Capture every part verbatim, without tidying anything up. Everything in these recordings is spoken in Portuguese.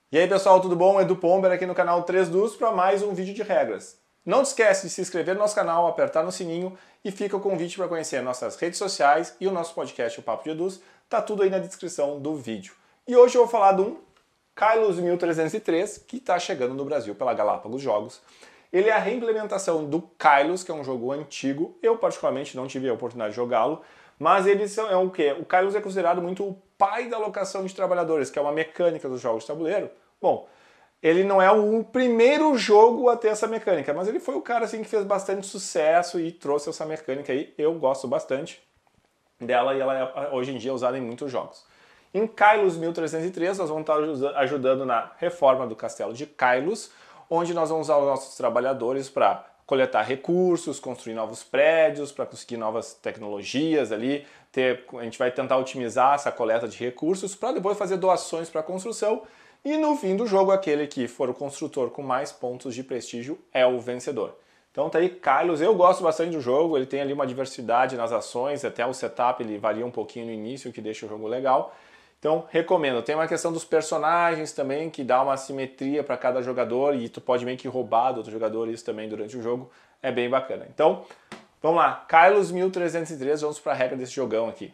E aí pessoal, tudo bom? Edu Pomber aqui no canal três Dus para mais um vídeo de regras. Não te esquece de se inscrever no nosso canal, apertar no sininho e fica o convite para conhecer nossas redes sociais e o nosso podcast, o Papo de Edus, tá tudo aí na descrição do vídeo. E hoje eu vou falar de um Kylos mil trezentos e três que está chegando no Brasil pela Galápagos Jogos. Ele é a reimplementação do Kylos, que é um jogo antigo. Eu particularmente não tive a oportunidade de jogá-lo, mas eles são é o quê? O Kylos é considerado muito o pai da alocação de trabalhadores, que é uma mecânica dos jogos de tabuleiro. Bom, ele não é o primeiro jogo a ter essa mecânica, mas ele foi o cara assim, que fez bastante sucesso e trouxe essa mecânica aí. Eu gosto bastante dela e ela é hoje em dia usada em muitos jogos. Em Kylos mil trezentos e três, nós vamos estar ajudando na reforma do castelo de Kylos, onde nós vamos usar os nossos trabalhadores para coletar recursos, construir novos prédios, para conseguir novas tecnologias ali. Ter, a gente vai tentar otimizar essa coleta de recursos para depois fazer doações para a construção. E no fim do jogo, aquele que for o construtor com mais pontos de prestígio é o vencedor. Então tá aí Kylos, eu gosto bastante do jogo, ele tem ali uma diversidade nas ações, até o setup ele varia um pouquinho no início, o que deixa o jogo legal. Então recomendo, tem uma questão dos personagens também, que dá uma simetria para cada jogador e tu pode meio que roubar do outro jogador isso também durante o jogo, é bem bacana. Então, vamos lá, Kylos mil trezentos e três, vamos para a regra desse jogão aqui.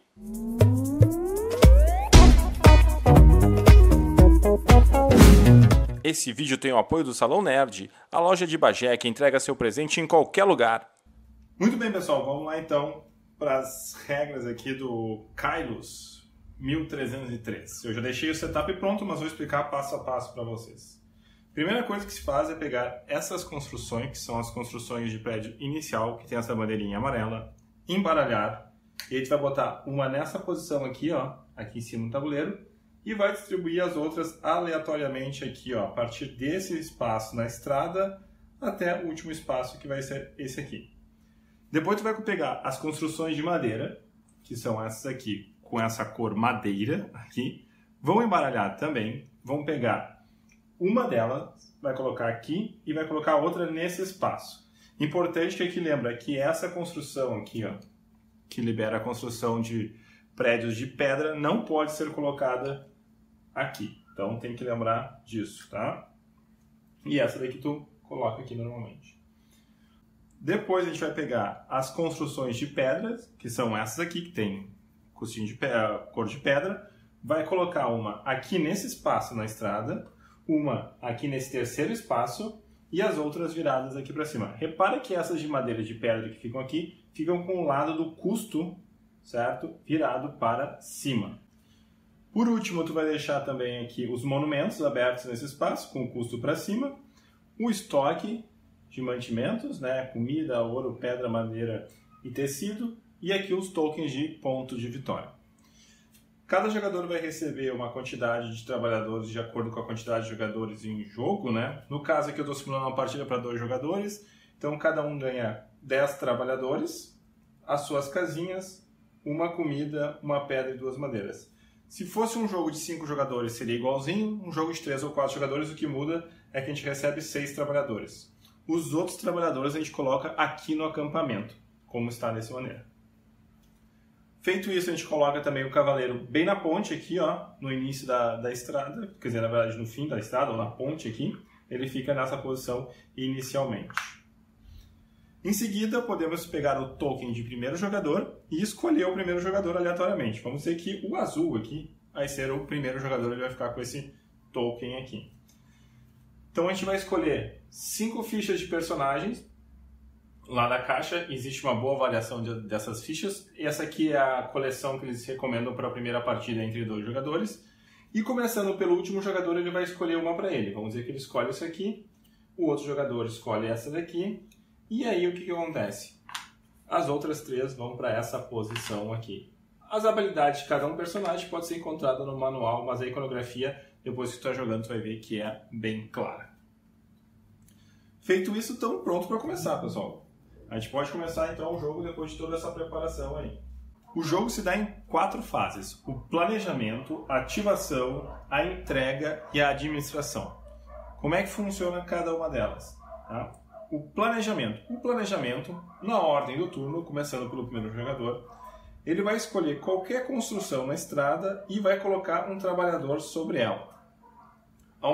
Esse vídeo tem o apoio do Salão Nerd, a loja de Bagé que entrega seu presente em qualquer lugar. Muito bem, pessoal, vamos lá então para as regras aqui do Kylos mil trezentos e três. Eu já deixei o setup pronto, mas vou explicar passo a passo para vocês. Primeira coisa que se faz é pegar essas construções, que são as construções de prédio inicial, que tem essa bandeirinha amarela, embaralhar, e a gente vai botar uma nessa posição aqui, ó, aqui em cima do tabuleiro, e vai distribuir as outras aleatoriamente aqui, ó, a partir desse espaço na estrada até o último espaço, que vai ser esse aqui. Depois tu vai pegar as construções de madeira, que são essas aqui, com essa cor madeira aqui, vão embaralhar também, vão pegar uma delas, vai colocar aqui e vai colocar outra nesse espaço. Importante que aqui lembra que essa construção aqui, ó, que libera a construção de prédios de pedra, não pode ser colocada aqui. Então tem que lembrar disso, tá? E essa daqui tu coloca aqui normalmente. Depois a gente vai pegar as construções de pedras, que são essas aqui, que tem costinho de pedra, cor de pedra. Vai colocar uma aqui nesse espaço na estrada, uma aqui nesse terceiro espaço e as outras viradas aqui para cima. Repara que essas de madeira de pedra que ficam aqui, ficam com o lado do custo, certo? Virado para cima. Por último, tu vai deixar também aqui os monumentos abertos nesse espaço, com o custo para cima. O estoque de mantimentos, né? Comida, ouro, pedra, madeira e tecido. E aqui os tokens de ponto de vitória. Cada jogador vai receber uma quantidade de trabalhadores de acordo com a quantidade de jogadores em jogo, né? No caso aqui eu estou simulando uma partida para dois jogadores. Então cada um ganha dez trabalhadores, as suas casinhas, uma comida, uma pedra e duas madeiras. Se fosse um jogo de cinco jogadores, seria igualzinho. Um jogo de três ou quatro jogadores, o que muda é que a gente recebe seis trabalhadores. Os outros trabalhadores a gente coloca aqui no acampamento, como está dessa maneira. Feito isso, a gente coloca também o cavaleiro bem na ponte aqui, ó, no início da, da estrada, quer dizer, na verdade, no fim da estrada, ou na ponte aqui. Ele fica nessa posição inicialmente. Em seguida, podemos pegar o token de primeiro jogador e escolher o primeiro jogador aleatoriamente. Vamos dizer que o azul aqui vai ser o primeiro jogador, ele vai ficar com esse token aqui. Então a gente vai escolher cinco fichas de personagens. Lá na caixa existe uma boa avaliação de, dessas fichas. E essa aqui é a coleção que eles recomendam para a primeira partida entre dois jogadores. E começando pelo último jogador, ele vai escolher uma para ele. Vamos dizer que ele escolhe essa aqui, o outro jogador escolhe essa daqui. E aí o que, que acontece? As outras três vão para essa posição aqui. As habilidades de cada um personagem pode ser encontrada no manual, mas a iconografia, depois que tu está jogando, tu vai ver que é bem clara. Feito isso, estamos prontos para começar, pessoal. A gente pode começar então o jogo depois de toda essa preparação aí. O jogo se dá em quatro fases: o planejamento, a ativação, a entrega e a administração. Como é que funciona cada uma delas? Tá? O planejamento. O planejamento, na ordem do turno, começando pelo primeiro jogador, ele vai escolher qualquer construção na estrada e vai colocar um trabalhador sobre ela.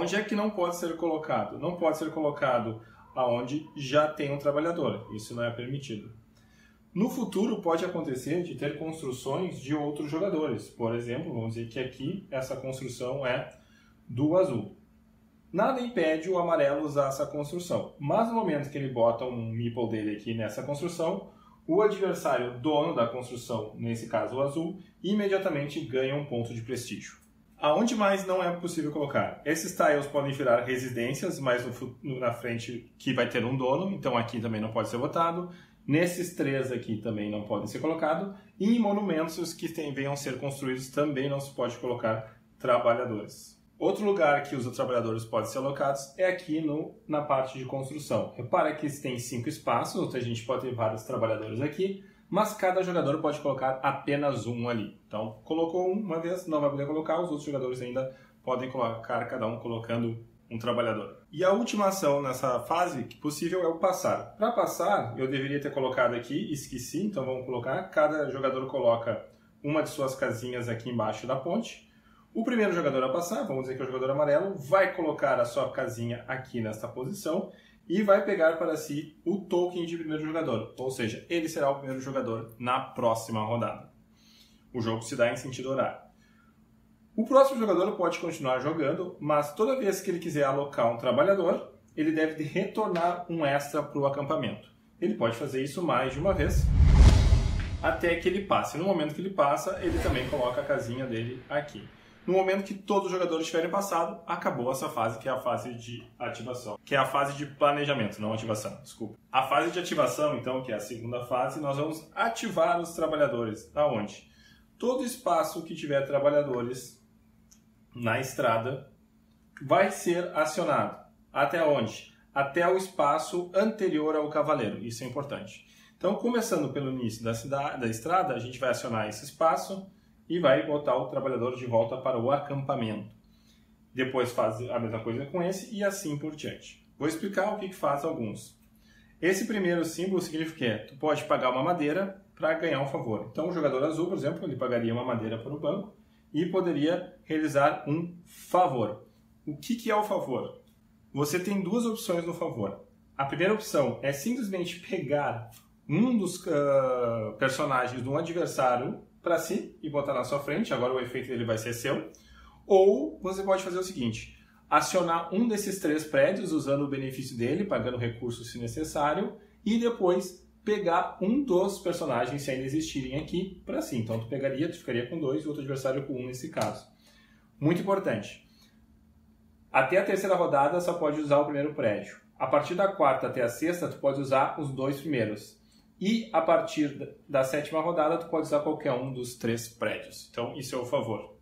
Aonde é que não pode ser colocado? Não pode ser colocado aonde já tem um trabalhador. Isso não é permitido. No futuro pode acontecer de ter construções de outros jogadores. Por exemplo, vamos dizer que aqui essa construção é do azul. Nada impede o amarelo usar essa construção. Mas no momento que ele bota um meeple dele aqui nessa construção, o adversário dono da construção, nesse caso o azul, imediatamente ganha um ponto de prestígio. Aonde mais não é possível colocar? Esses tiles podem virar residências, mas no, na frente que vai ter um dono, então aqui também não pode ser votado. Nesses três aqui também não podem ser colocados. E em monumentos que tem, venham ser construídos também não se pode colocar trabalhadores. Outro lugar que os trabalhadores podem ser alocados é aqui no, na parte de construção. Repara que tem cinco espaços, ou seja, a gente pode ter vários trabalhadores aqui, mas cada jogador pode colocar apenas um ali. Então, colocou um uma vez, não vai poder colocar, os outros jogadores ainda podem colocar, cada um colocando um trabalhador. E a última ação nessa fase que possível é o passar. Para passar, eu deveria ter colocado aqui, esqueci, então vamos colocar. Cada jogador coloca uma de suas casinhas aqui embaixo da ponte. O primeiro jogador a passar, vamos dizer que é o jogador amarelo, vai colocar a sua casinha aqui nesta posição e vai pegar para si o token de primeiro jogador. Ou seja, ele será o primeiro jogador na próxima rodada. O jogo se dá em sentido horário. O próximo jogador pode continuar jogando, mas toda vez que ele quiser alocar um trabalhador, ele deve retornar um extra para o acampamento. Ele pode fazer isso mais de uma vez, até que ele passe. No momento que ele passa, ele também coloca a casinha dele aqui. No momento que todos os jogadores tiverem passado, acabou essa fase, que é a fase de ativação. Que é a fase de planejamento, não ativação, desculpa. A fase de ativação, então, que é a segunda fase, nós vamos ativar os trabalhadores. Aonde? Todo espaço que tiver trabalhadores na estrada vai ser acionado. Até onde? Até o espaço anterior ao cavaleiro. Isso é importante. Então, começando pelo início da, cidade, da estrada, a gente vai acionar esse espaço e vai botar o trabalhador de volta para o acampamento. Depois faz a mesma coisa com esse e assim por diante. Vou explicar o que faz alguns. Esse primeiro símbolo significa que tu pode pagar uma madeira para ganhar um favor. Então o jogador azul, por exemplo, ele pagaria uma madeira para o banco e poderia realizar um favor. O que, que é o favor? Você tem duas opções no favor. A primeira opção é simplesmente pegar um dos uh, personagens de um adversário para si e botar na sua frente, agora o efeito dele vai ser seu. Ou você pode fazer o seguinte, acionar um desses três prédios usando o benefício dele, pagando recursos se necessário, e depois pegar um dos personagens, se ainda existirem aqui, para si. Então tu pegaria, tu ficaria com dois e o outro adversário com um nesse caso. Muito importante. Até a terceira rodada só pode usar o primeiro prédio. A partir da quarta até a sexta, tu pode usar os dois primeiros. E a partir da sétima rodada, tu pode usar qualquer um dos três prédios. Então, isso é o favor.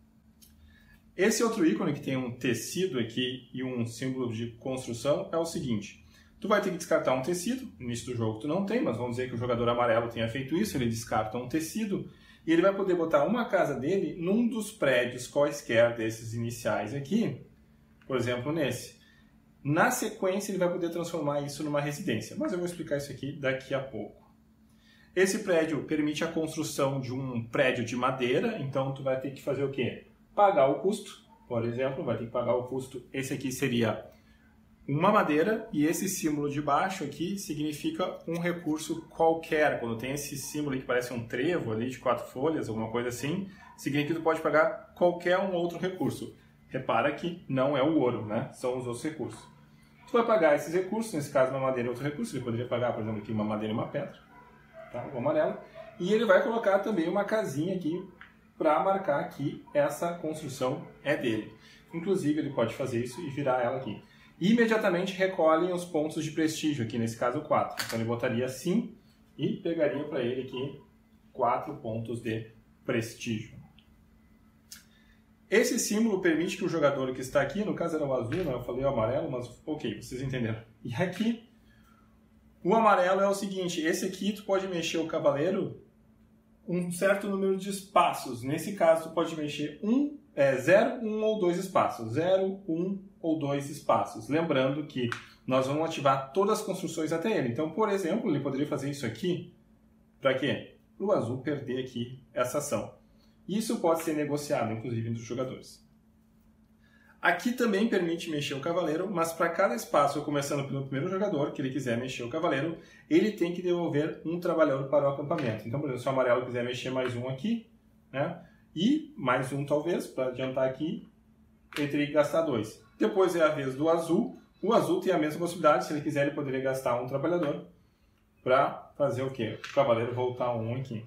Esse outro ícone que tem um tecido aqui e um símbolo de construção é o seguinte. Tu vai ter que descartar um tecido. No início do jogo tu não tem, mas vamos dizer que o jogador amarelo tenha feito isso. Ele descarta um tecido e ele vai poder botar uma casa dele num dos prédios quaisquer desses iniciais aqui. Por exemplo, nesse. Na sequência, ele vai poder transformar isso numa residência, mas eu vou explicar isso aqui daqui a pouco. Esse prédio permite a construção de um prédio de madeira, então tu vai ter que fazer o quê? Pagar o custo, por exemplo, vai ter que pagar o custo, esse aqui seria uma madeira, e esse símbolo de baixo aqui significa um recurso qualquer. Quando tem esse símbolo que parece um trevo ali de quatro folhas, alguma coisa assim, significa que tu pode pagar qualquer um outro recurso. Repara que não é o ouro, né? São os outros recursos. Tu vai pagar esses recursos, nesse caso uma madeira e outro recurso, ele poderia pagar, por exemplo, aqui uma madeira e uma pedra, tá? O amarelo. E ele vai colocar também uma casinha aqui para marcar que essa construção é dele. Inclusive, ele pode fazer isso e virar ela aqui. E imediatamente recolhem os pontos de prestígio, aqui nesse caso quatro. Então ele botaria assim e pegaria para ele aqui quatro pontos de prestígio. Esse símbolo permite que o jogador que está aqui, no caso era o azul, né? Eu falei o amarelo, mas ok, vocês entenderam. E aqui, o amarelo é o seguinte, esse aqui tu pode mexer o cavaleiro um certo número de espaços. Nesse caso, tu pode mexer um, é, zero, um ou dois espaços. Zero, um ou dois espaços. Lembrando que nós vamos ativar todas as construções até ele. Então, por exemplo, ele poderia fazer isso aqui. Para quê? Para o azul perder aqui essa ação. Isso pode ser negociado, inclusive, entre os jogadores. Aqui também permite mexer o cavaleiro, mas para cada espaço, começando pelo primeiro jogador, que ele quiser mexer o cavaleiro, ele tem que devolver um trabalhador para o acampamento. Então, por exemplo, se o amarelo quiser mexer mais um aqui, né? E mais um talvez, para adiantar aqui, ele teria que gastar dois. Depois é a vez do azul. O azul tem a mesma possibilidade, se ele quiser ele poderia gastar um trabalhador para fazer o quê? O cavaleiro voltar um aqui.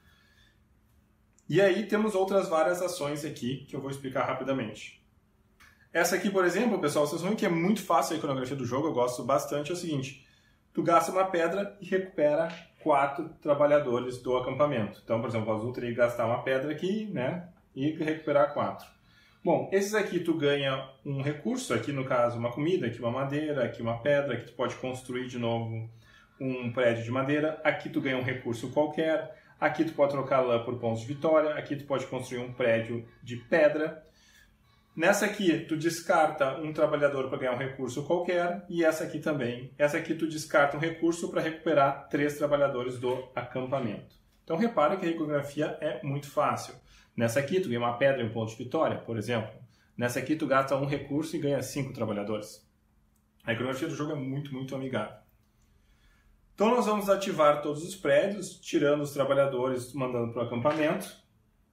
E aí temos outras várias ações aqui que eu vou explicar rapidamente. Essa aqui, por exemplo, pessoal, vocês vão ver que é muito fácil a iconografia do jogo, eu gosto bastante, é o seguinte. Tu gasta uma pedra e recupera quatro trabalhadores do acampamento. Então, por exemplo, o azul teria que gastar uma pedra aqui, né? E recuperar quatro. Bom, esses aqui tu ganha um recurso, aqui no caso uma comida, aqui uma madeira, aqui uma pedra, aqui tu pode construir de novo um prédio de madeira, aqui tu ganha um recurso qualquer, aqui tu pode trocar lã por pontos de vitória, aqui tu pode construir um prédio de pedra. Nessa aqui, tu descarta um trabalhador para ganhar um recurso qualquer, e essa aqui também. Essa aqui tu descarta um recurso para recuperar três trabalhadores do acampamento. Então repara que a iconografia é muito fácil. Nessa aqui tu ganha uma pedra e um ponto de vitória, por exemplo. Nessa aqui tu gasta um recurso e ganha cinco trabalhadores. A iconografia do jogo é muito, muito amigável. Então nós vamos ativar todos os prédios, tirando os trabalhadores, mandando para o acampamento.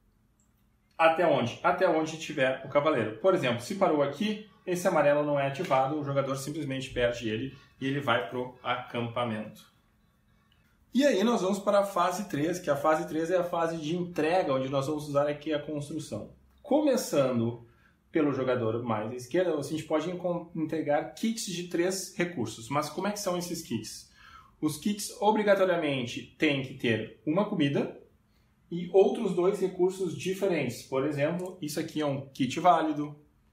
Até onde? Até onde tiver o cavaleiro. Por exemplo, se parou aqui, esse amarelo não é ativado, o jogador simplesmente perde ele e ele vai para o acampamento. E aí nós vamos para a fase três, que a fase três é a fase de entrega, onde nós vamos usar aqui a construção. Começando pelo jogador mais à esquerda, a gente pode entregar kits de três recursos. Mas como é que são esses kits? Os kits obrigatoriamente têm que ter uma comida e outros dois recursos diferentes. Por exemplo, isso aqui é um kit válido.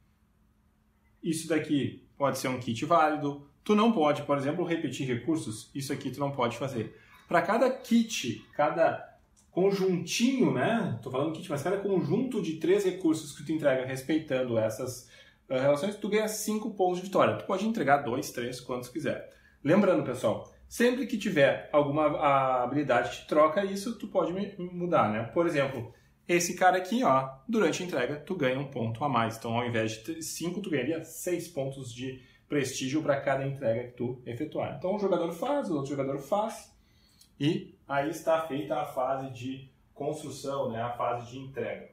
Isso daqui pode ser um kit válido. Tu não pode, por exemplo, repetir recursos. Isso aqui tu não pode fazer. Para cada kit, cada conjuntinho, né? Tô falando kit, mas cada conjunto de três recursos que tu entrega respeitando essas uh, relações, tu ganha cinco pontos de vitória. Tu pode entregar dois, três, quantos quiser. Lembrando, pessoal, sempre que tiver alguma habilidade que troca isso, tu pode mudar, né? Por exemplo, esse cara aqui, ó, durante a entrega, tu ganha um ponto a mais. Então, ao invés de cinco, tu ganharia seis pontos de prestígio para cada entrega que tu efetuar. Então, o jogador faz, o outro jogador faz, e aí está feita a fase de construção, né? A fase de entrega.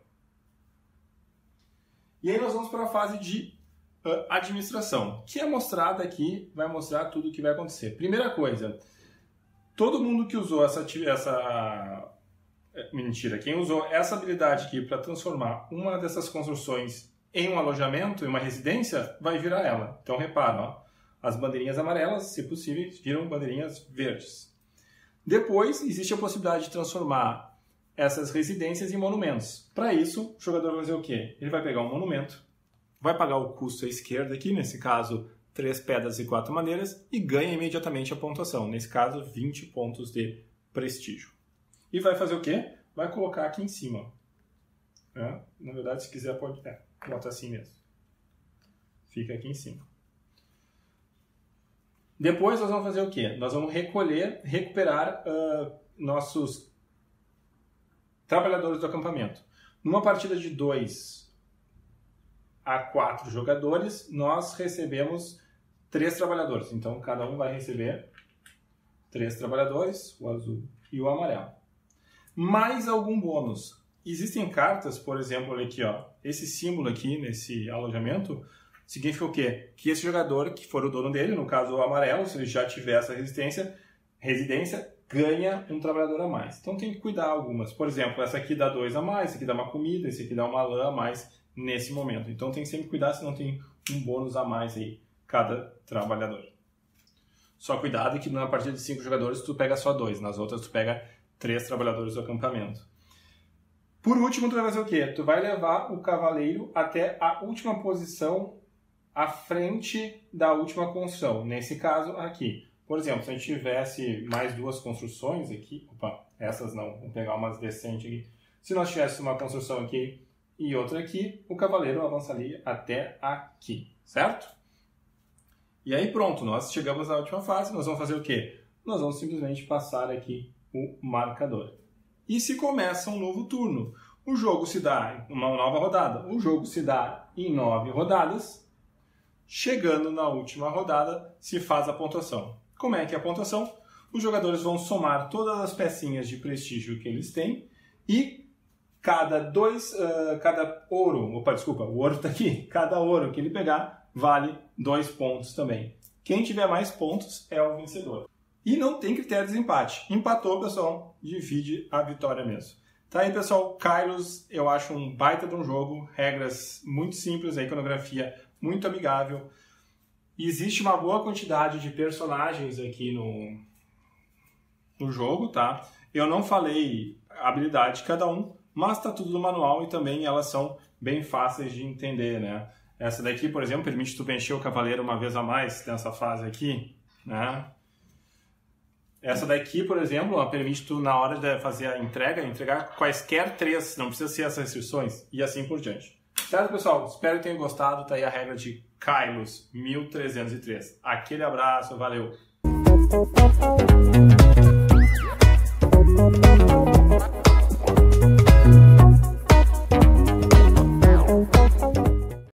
E aí nós vamos para a fase de uh, administração, que é mostrada aqui, vai mostrar tudo o que vai acontecer. Primeira coisa, todo mundo que usou essa... essa mentira, quem usou essa habilidade aqui para transformar uma dessas construções em um alojamento, em uma residência, vai virar ela. Então repara, ó, as bandeirinhas amarelas, se possível, viram bandeirinhas verdes. Depois, existe a possibilidade de transformar essas residências em monumentos. Para isso, o jogador vai fazer o quê? Ele vai pegar um monumento, vai pagar o custo à esquerda aqui, nesse caso, três pedras e quatro madeiras, e ganha imediatamente a pontuação. Nesse caso, vinte pontos de prestígio. E vai fazer o quê? Vai colocar aqui em cima. É, na verdade, se quiser, pode... É, bota assim mesmo. Fica aqui em cima. Depois nós vamos fazer o quê? Nós vamos recolher, recuperar uh, nossos trabalhadores do acampamento. Numa partida de dois a quatro jogadores, nós recebemos três trabalhadores. Então, cada um vai receber três trabalhadores, o azul e o amarelo. Mais algum bônus. Existem cartas, por exemplo, olha aqui, ó, esse símbolo aqui nesse alojamento significa o quê? Que esse jogador que for o dono dele, no caso o amarelo, se ele já tiver essa resistência, residência, ganha um trabalhador a mais. Então tem que cuidar algumas. Por exemplo, essa aqui dá dois a mais, esse aqui dá uma comida, esse aqui dá uma lã a mais nesse momento. Então tem que sempre cuidar se não tem um bônus a mais aí, cada trabalhador. Só cuidado que na partida de cinco jogadores tu pega só dois, nas outras tu pega três trabalhadores do acampamento. Por último, tu vai fazer o quê? Tu vai levar o cavaleiro até a última posição à frente da última construção. Nesse caso, aqui. Por exemplo, se a gente tivesse mais duas construções aqui... Opa, essas não. Vamos pegar umas decentes aqui. Se nós tivéssemos uma construção aqui e outra aqui, o cavaleiro avançaria até aqui. Certo? E aí pronto, nós chegamos na última fase. Nós vamos fazer o quê? Nós vamos simplesmente passar aqui o marcador. E se começa um novo turno. O jogo se dá, uma nova rodada, o jogo se dá em nove rodadas. Chegando na última rodada, se faz a pontuação. Como é que é a pontuação? Os jogadores vão somar todas as pecinhas de prestígio que eles têm e cada dois, uh, cada ouro, opa, desculpa, o ouro está aqui, cada ouro que ele pegar vale dois pontos também. Quem tiver mais pontos é o vencedor. E não tem critério de desempate. Empatou, pessoal, divide a vitória mesmo. Tá aí, pessoal, Kylos, eu acho um baita de um jogo, regras muito simples, a iconografia muito amigável. Existe uma boa quantidade de personagens aqui no, no jogo, tá? Eu não falei a habilidade de cada um, mas está tudo no manual e também elas são bem fáceis de entender, né? Essa daqui, por exemplo, permite tu preencher o cavaleiro uma vez a mais nessa fase aqui, né? Essa daqui, por exemplo, ela permite tu, na hora de fazer a entrega, entregar quaisquer três, não precisa ser essas restrições, e assim por diante. Certo, pessoal? Espero que tenham gostado. Tá aí a regra de Kylos mil trezentos e três. Aquele abraço, valeu!